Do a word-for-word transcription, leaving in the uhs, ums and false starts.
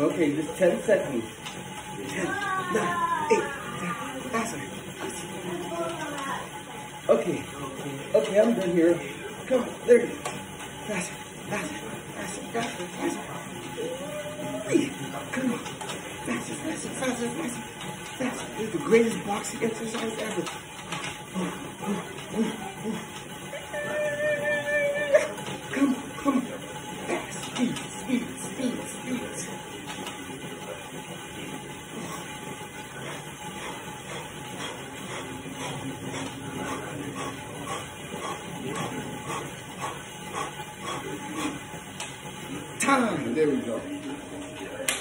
Okay, just ten seconds. ten, nine, eight, seven, faster. Okay, okay, I'm done here. Come on, there you go. Faster, faster, faster, faster, faster. Breathe. Come on. Faster, faster, faster, faster, faster. This is the greatest boxing exercise ever. Come on, come on. Fast, speed, speed, speed, speed. Time. There we go.